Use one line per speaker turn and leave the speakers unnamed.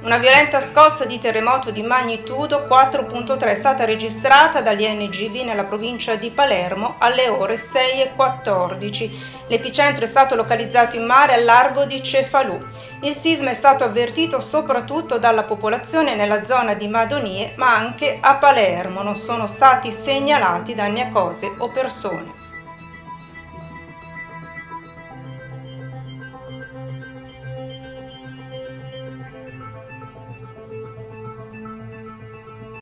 Una violenta scossa di terremoto di magnitudo 4.3 è stata registrata dagli NGV nella provincia di Palermo alle ore 6:14. L'epicentro è stato localizzato in mare al largo di Cefalù. Il sisma è stato avvertito soprattutto dalla popolazione nella zona di Madonie, ma anche a Palermo. Non sono stati segnalati danni a cose o persone.